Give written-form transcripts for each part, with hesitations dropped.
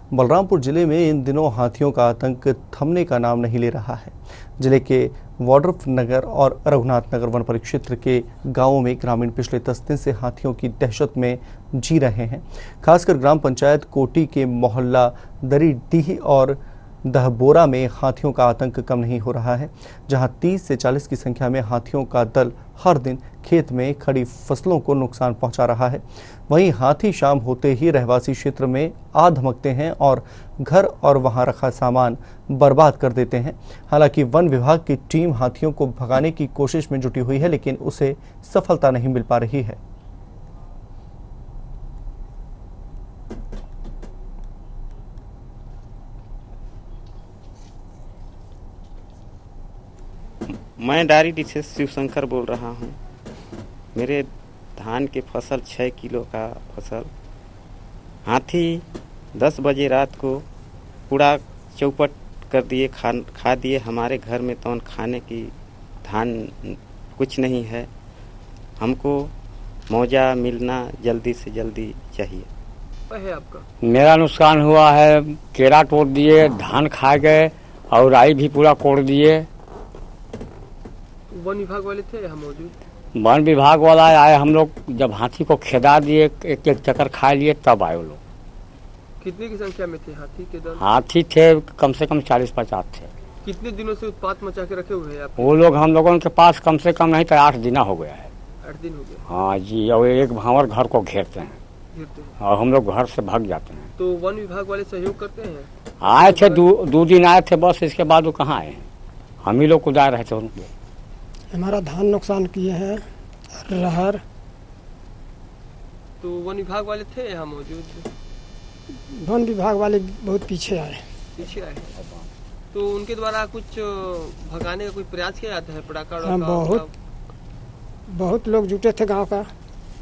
बलरामपुर जिले में इन दिनों हाथियों का आतंक थमने का नाम नहीं ले रहा है। जिले के वाड्रफ नगर और रघुनाथ नगर वन परिक्षेत्र के गांवों में ग्रामीण पिछले 10 दिन से हाथियों की दहशत में जी रहे हैं। खासकर ग्राम पंचायत कोटी के मोहल्ला दरीडीह और दहबोरा में हाथियों का आतंक कम नहीं हो रहा है, जहां 30 से 40 की संख्या में हाथियों का दल हर दिन खेत में खड़ी फसलों को नुकसान पहुंचा रहा है। वहीं हाथी शाम होते ही रहवासी क्षेत्र में आ धमकते हैं और घर और वहां रखा सामान बर्बाद कर देते हैं। हालांकि वन विभाग की टीम हाथियों को भगाने की कोशिश में जुटी हुई है, लेकिन उसे सफलता नहीं मिल पा रही है। मैं डारीडीह से शिवशंकर बोल रहा हूँ। मेरे धान के फसल 6 किलो का फसल हाथी 10 बजे रात को कूड़ा चौपट कर दिए, खा दिए। हमारे घर में तो खाने की धान कुछ नहीं है। हमको मुआवजा मिलना जल्दी से जल्दी चाहिए। है आपका? मेरा नुकसान हुआ है, केरा तोड़ दिए, धान खा गए और राई भी पूरा कोड़ दिए। वन विभाग वाले थे यहाँ मौजूद? वन विभाग वाला आए, हम लोग जब हाथी को खेदा दिए, एक एक चक्कर खा लिए, तब आए वो लोग। कितने की संख्या में थे हाथी के दल? हाथी थे कम से कम 40-50 थे। कितने दिनों से उत्पात मचा के रखे हुए हैं आप? वो लोग हम लोगों के पास कम से कम नहीं तो 8 दिन हो गया है। 8 दिन हो गए? हाँ जी, और एक भावर घर को घेरते हैं और हम लोग घर से भाग जाते हैं। तो वन विभाग वाले सहयोग करते हैं? आए थे, 2 दिन आए थे बस, इसके बाद वो कहाँ आए हैं। हम ही लोग कुदा रहे थे उनको। हमारा धान नुकसान किए हैं, रहर। तो वन विभाग वाले थे यहाँ मौजूद? वन विभाग वाले बहुत पीछे आए। तो उनके द्वारा कुछ भगाने का कोई प्रयास किया जाता है? पटाखा? हाँ, बहुत लोग जुटे थे गांव का।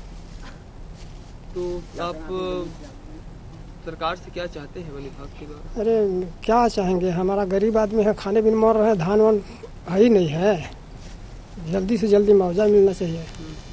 तो आप सरकार से क्या चाहते हैं वन विभाग के द्वारा? अरे क्या चाहेंगे, हमारा गरीब आदमी है, खाने भी मर रहे हैं, धान वान है ही नहीं है। जल्दी से जल्दी मुआवजा मिलना चाहिए।